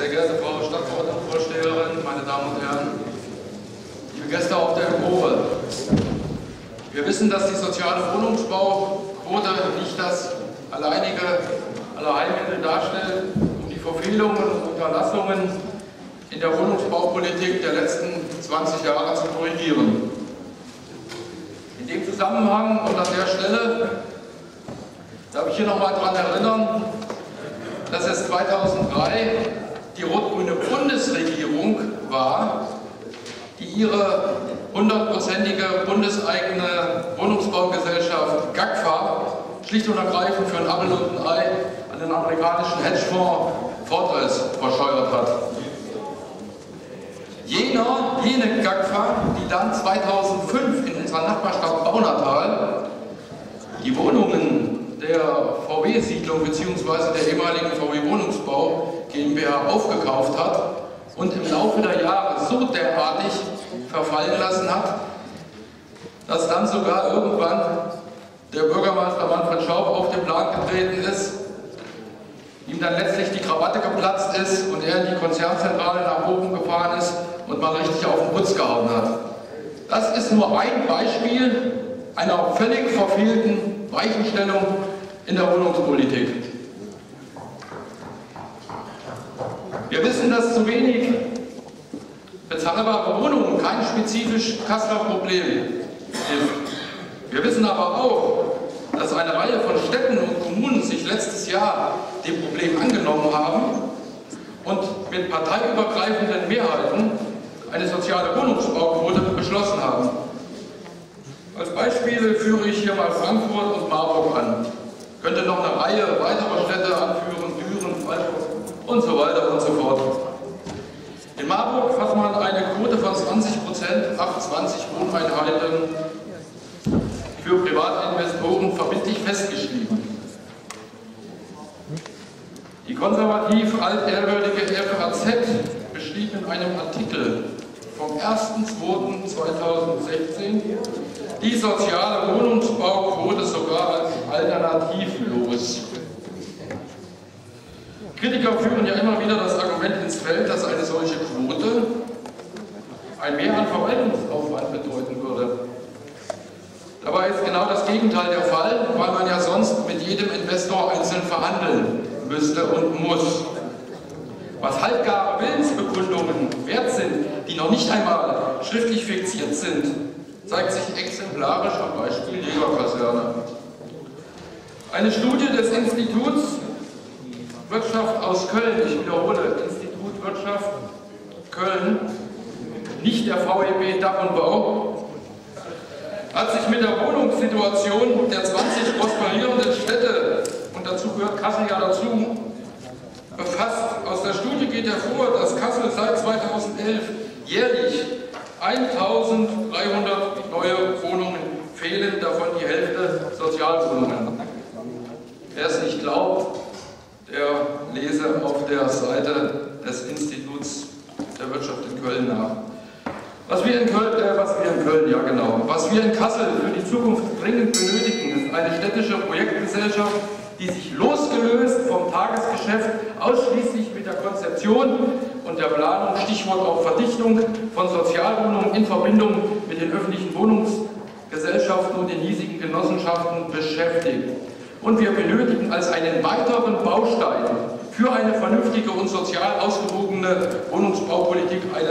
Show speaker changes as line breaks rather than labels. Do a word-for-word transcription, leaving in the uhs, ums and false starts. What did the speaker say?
Sehr geehrte Frau Stadtverordnetenvorsteherin, meine Damen und Herren, liebe Gäste auf der Empore. Wir wissen, dass die soziale Wohnungsbauquote nicht das alleinige Allheilmittel darstellt, um die Verfehlungen und Unterlassungen in der Wohnungsbaupolitik der letzten zwanzig Jahre zu korrigieren. In dem Zusammenhang und an der Stelle darf ich hier nochmal daran erinnern, dass es zweitausenddrei die rot-grüne Bundesregierung war, die ihre hundertprozentige bundeseigene Wohnungsbaugesellschaft GAGFA schlicht und ergreifend für ein Appel und ein Ei an den amerikanischen Hedgefonds Fortress verscheuert hat. Jener, jene GAGFA, die dann zweitausendfünf in unserer Nachbarstadt Baunatal die Wohnungen der V W-Siedlung bzw. der ehemaligen V W-Wohnungsbau GmbH aufgekauft hat und im Laufe der Jahre so derartig verfallen lassen hat, dass dann sogar irgendwann der Bürgermeister Manfred Schaub auf den Plan getreten ist, ihm dann letztlich die Krawatte geplatzt ist und er in die Konzernzentrale nach oben gefahren ist und mal richtig auf den Putz gehauen hat. Das ist nur ein Beispiel einer völlig verfehlten Weichenstellung in der Wohnungspolitik. Wir wissen, dass zu wenig bezahlbare Wohnungen kein spezifisch Kasseler Problem ist. Wir wissen aber auch, dass eine Reihe von Städten und Kommunen sich letztes Jahr dem Problem angenommen haben und mit parteiübergreifenden Mehrheiten eine soziale Wohnungsbauquote beschlossen haben. Als Beispiele führe ich hier mal Frankfurt und Marburg an. Ich könnte noch eine Reihe weiterer Städte anführen, Düren, Freiburg und so weiter und so fort. In Marburg hat man eine Quote von zwanzig Prozent ab zwanzig Wohneinheiten für Privatinvestoren verbindlich festgeschrieben. Die konservativ altehrwürdige F A Z beschrieb in einem Artikel vom ersten zweiten zweitausendsechzehn die soziale Wohnungsbauquote sogar als alternativlos. Kritiker führen ja immer wieder das Argument ins Feld, dass eine solche Quote ein Mehr an Verwaltungsaufwand bedeuten würde. Dabei ist genau das Gegenteil der Fall, weil man ja sonst mit jedem Investor einzeln verhandeln müsste und muss. Was halbgare Willensbekundungen wert sind, die noch nicht einmal schriftlich fixiert sind, zeigt sich exemplarisch am Beispiel Jägerkaserne. Eine Studie des Instituts Wirtschaft aus Köln, ich wiederhole, Institut Wirtschaft Köln, nicht der V E B Dach und Bau, hat sich mit der Wohnungssituation der zwanzig prosperierenden Städte, und dazu gehört Kassel ja dazu, befasst. Aus der Studie geht hervor, dass Kassel seit zweitausendelf jährlich eintausenddreihundert neue Wohnungen fehlen, davon die Hälfte Sozialwohnungen. Wer es nicht glaubt, der lese auf der Seite des Instituts der Wirtschaft in Köln nach. Was wir in Köln, äh, was wir in Köln, ja genau, was wir in Kassel für die Zukunft dringend benötigen, ist eine städtische Projektgesellschaft, die sich losgelöst vom Tagesgeschäft ausschließlich mit der Konzeption und der Planung, Stichwort auch Verdichtung von Sozialwohnungen in Verbindung mit den öffentlichen Wohnungsgesellschaften und den hiesigen Genossenschaften beschäftigt. Und wir benötigen als einen weiteren Baustein für eine vernünftige und sozial ausgewogene Wohnungsbaupolitik eine